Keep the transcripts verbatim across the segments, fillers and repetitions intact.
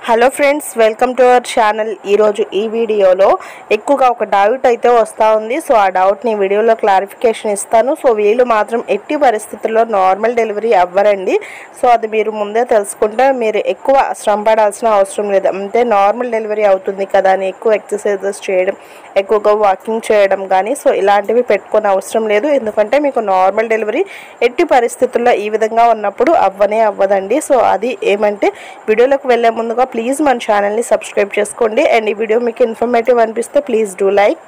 Hello friends, welcome to our channel. ఈరోజు ఈ వీడియోలో ఎక్కువగా ఒక డౌట్ అయితే వస్తూ ఉంది. సో ఆ డౌట్ని వీడియోలో క్లారిఫికేషన్ ఇస్తాను. సో వీళ్ళు మాత్రం ఎట్టి పరిస్థితుల్లో నార్మల్ డెలివరీ అవ్వరండి. సో అది మీరు ముందే తెలుసుకుంటే మీరు ఎక్కువ శ్రమ పడాల్సిన అవసరం లేదు. అంటే నార్మల్ డెలివరీ అవుతుంది కదా అని ఎక్కువ ఎక్సర్సైజెస్ చేయడం, ఎక్కువగా వాకింగ్ చేయడం కానీ సో ఇలాంటివి పెట్టుకొని అవసరం లేదు. ఎందుకంటే మీకు నార్మల్ డెలివరీ ఎట్టి పరిస్థితుల్లో ఈ విధంగా ఉన్నప్పుడు అవ్వనే అవ్వదండి. సో అది ఏమంటే వీడియోలోకి వెళ్ళే ముందుగా ప్లీజ్ మన ఛానల్ని సబ్స్క్రైబ్ చేసుకోండి. అండ్ ఈ వీడియో మీకు ఇన్ఫర్మేటివ్ అనిపిస్తే ప్లీజ్ డూ లైక్.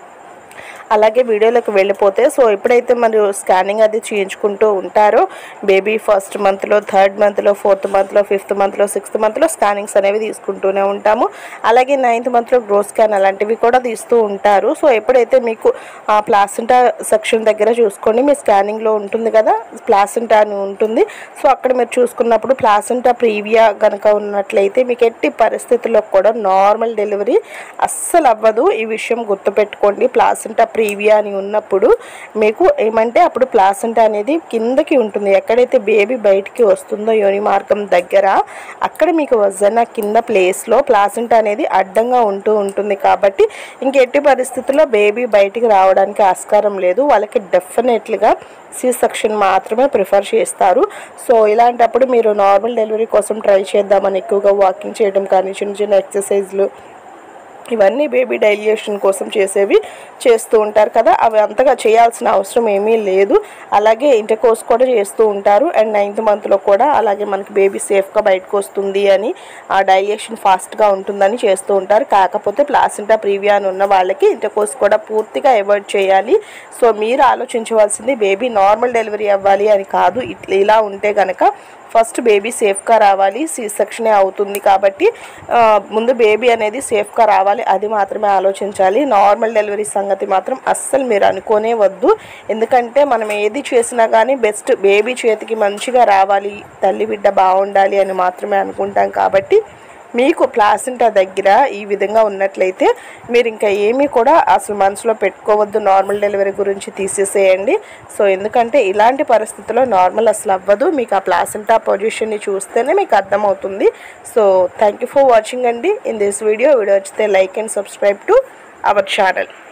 అలాగే వీడియోలోకి వెళ్ళిపోతే సో ఎప్పుడైతే మీరు స్కానింగ్ అది చేయించుకుంటూ ఉంటారో బేబీ ఫస్ట్ మంత్లో, థర్డ్ మంత్లో, ఫోర్త్ మంత్లో, ఫిఫ్త్ మంత్లో, సిక్స్త్ మంత్లో స్కానింగ్స్ అనేవి తీసుకుంటూనే ఉంటాము. అలాగే నైన్త్ మంత్లో గ్రో స్కాన్ అలాంటివి కూడా తీస్తూ ఉంటారు. సో ఎప్పుడైతే మీకు ఆ ప్లాసెంటా సెక్షన్ దగ్గర చూసుకోండి, మీ స్కానింగ్లో ఉంటుంది కదా ప్లాసెంటా అని ఉంటుంది. సో అక్కడ మీరు చూసుకున్నప్పుడు ప్లాసెంటా ప్రీవియా కనుక ఉన్నట్లయితే మీకు ఎట్టి పరిస్థితుల్లో కూడా నార్మల్ డెలివరీ అస్సలు అవ్వదు. ఈ విషయం గుర్తుపెట్టుకోండి. ప్లాసెంటా ప్రీవియా అని ఉన్నప్పుడు మీకు ఏమంటే అప్పుడు ప్లాసెంటా అనేది కిందకి ఉంటుంది. ఎక్కడైతే బేబీ బయటికి వస్తుందో యోని మార్గం దగ్గర అక్కడ మీకు వజన కింద ప్లేస్లో ప్లాసెంటా అనేది అడ్డంగా ఉంటూ ఉంటుంది. కాబట్టి ఇంకెట్టి పరిస్థితుల్లో బేబీ బయటికి రావడానికి ఆస్కారం లేదు. వాళ్ళకి డెఫినెట్లీగా సి సెక్షన్ మాత్రమే ప్రిఫర్ చేస్తారు. సో ఇలాంటప్పుడు మీరు నార్మల్ డెలివరీ కోసం ట్రై చేద్దామని ఎక్కువగా వాకింగ్ చేయడం కానీ, చిన్న చిన్న ఎక్సర్సైజ్లు ఇవన్నీ బేబీ డైల్యూషన్ కోసం చేసేవి చేస్తూ ఉంటారు కదా, అవి అంతగా చేయాల్సిన అవసరం ఏమీ లేదు. అలాగే ఇంటర్కోర్స్ కూడా చేస్తూ ఉంటారు. అండ్ నైన్త్ మంత్లో కూడా అలాగే మనకి బేబీ సేఫ్గా బయటకు వస్తుంది అని, ఆ డైల్యూషన్ ఫాస్ట్గా ఉంటుందని చేస్తూ ఉంటారు. కాకపోతే ప్లాసెంటా ప్రీవియా అని ఉన్న వాళ్ళకి ఇంటర్కోర్స్ కూడా పూర్తిగా అవాయిడ్ చేయాలి. సో మీరు ఆలోచించవలసింది బేబీ నార్మల్ డెలివరీ అవ్వాలి అని కాదు. ఇట్లా ఇలా ఉంటే కనుక ఫస్ట్ బేబీ సేఫ్గా రావాలి, సి సెక్షనే అవుతుంది కాబట్టి ముందు బేబీ అనేది సేఫ్గా రావాలి, అది మాత్రమే ఆలోచించాలి. నార్మల్ డెలివరీ సంగతి మాత్రం అస్సలు మీరు అనుకోనే వద్దు. ఎందుకంటే మనం ఏది చేసినా కానీ బెస్ట్ బేబీ చేతికి మంచిగా రావాలి, తల్లి బిడ్డ బాగుండాలి అని మాత్రమే అనుకుంటాం. కాబట్టి మీకు ప్లాసెంటా దగ్గర ఈ విధంగా ఉన్నట్లయితే మీరు ఇంకా ఏమీ కూడా అసలు మనసులో పెట్టుకోవద్దు, నార్మల్ డెలివరీ గురించి తీసేసేయండి. సో ఎందుకంటే ఇలాంటి పరిస్థితుల్లో నార్మల్ అసలు అవ్వదు. మీకు ఆ ప్లాసెంటా పొజిషన్ని చూస్తేనే మీకు అర్థమవుతుంది. So thank you for watching అండి ఇన్ దిస్ వీడియో. వీడియో వచ్చితే like and subscribe to our channel.